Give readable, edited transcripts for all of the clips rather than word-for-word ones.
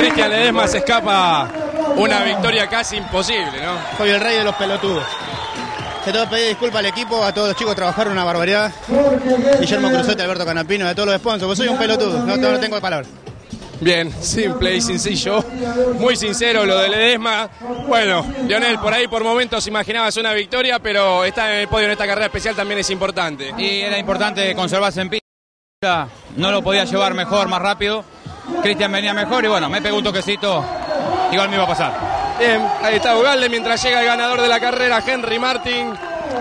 Cristian Ledesma se escapa una victoria casi imposible, ¿no? Soy el rey de los pelotudos. Te tengo que pedir disculpas al equipo, a todos los chicos, trabajaron una barbaridad. Guillermo Cruzote, Alberto Canapino, a todos los sponsors, porque soy un pelotudo, no tengo palabras. Bien, simple y sencillo, muy sincero lo de Ledesma. Bueno, Lionel, por ahí por momentos imaginabas una victoria, pero estar en el podio en esta carrera especial también es importante. Y era importante conservarse en pista, no lo podía llevar mejor, más rápido. Cristian venía mejor y bueno, me pegó un toquecito, igual me iba a pasar. Bien, ahí está Ugalde mientras llega el ganador de la carrera, Henry Martin.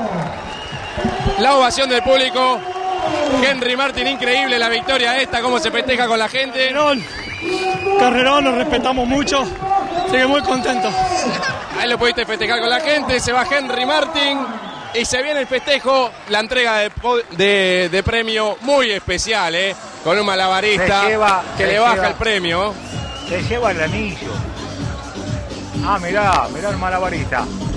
La ovación del público. Henry Martin, increíble la victoria esta, cómo se festeja con la gente. Carrerón, lo respetamos mucho, así que muy contento. Ahí lo pudiste festejar con la gente, se va Henry Martin y se viene el festejo, la entrega de premio muy especial, con un malabarista que le baja el premio. Se lleva el anillo. Ah, mirá el malabarista.